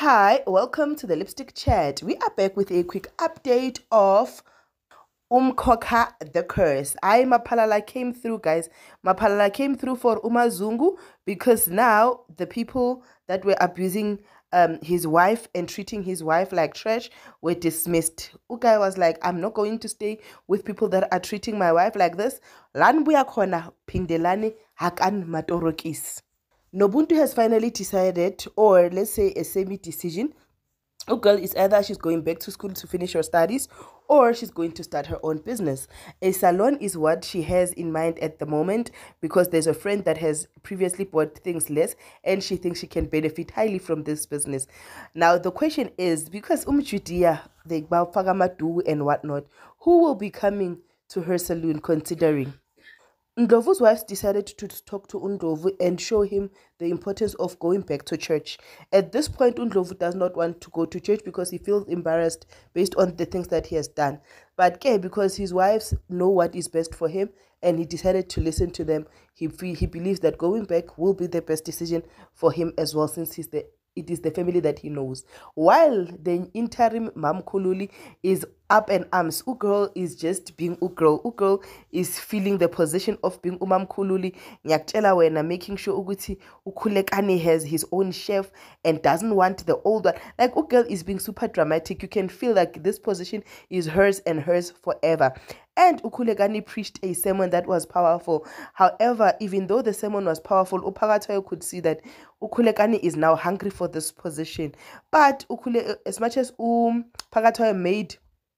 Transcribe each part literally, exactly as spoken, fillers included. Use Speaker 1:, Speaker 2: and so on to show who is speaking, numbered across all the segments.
Speaker 1: Hi, welcome to the Lipstick Chat. We are back with a quick update of Umkhokha the curse. I Mapalala came through, guys. Mapalala came through for Umazungu because now the people that were abusing um his wife and treating his wife like trash were dismissed. Ukai was like, I'm not going to stay with people that are treating my wife like this. Lan buya khona pindelani hakan matorokis. Nobuntu has finally decided, or let's say a semi-decision. A girl is either she's going back to school to finish her studies or she's going to start her own business. A salon is what she has in mind at the moment because there's a friend that has previously bought things less and she thinks she can benefit highly from this business. Now the question is, because umjudia, the Bafagamadu and whatnot, who will be coming to her salon considering? Ndlovu's wife decided to talk to Undlovu and show him the importance of going back to church. At this point, Undlovu does not want to go to church because he feels embarrassed based on the things that he has done. But okay, because his wives know what is best for him and he decided to listen to them, he, he believes that going back will be the best decision for him as well, since he's the it is the family that he knows. While the interim Mam Kululi is up and arms, Ugirl is just being Ugirl. Ugirl is feeling the position of being Umam Kululi. Nyaktela wena, making sure Uguti Ukulekani has his own chef and doesn't want the old one. Like Ugirl is being super dramatic. You can feel like this position is hers and hers forever. And Ukulegani preached a sermon that was powerful. However, even though the sermon was powerful, Upagatoyo could see that Ukulegani is now hungry for this position. But Ukule, as much as um Pagatoyo made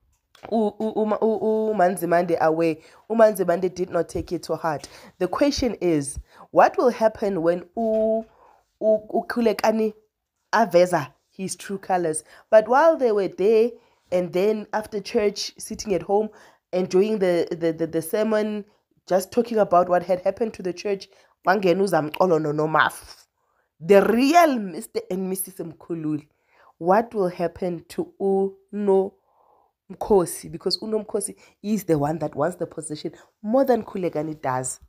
Speaker 1: Umanzimande away, Umanzimande did not take it to heart. The question is, what will happen when Ukulegani aveza his true colors? But while they were there, and then after church, sitting at home, enjoying the, the, the, the sermon, just talking about what had happened to the church, the real Mister and Missus Mkhululi, what will happen to Uno Mkhosi? Because Uno Mkhosi is the one that wants the position more than Kulegani does.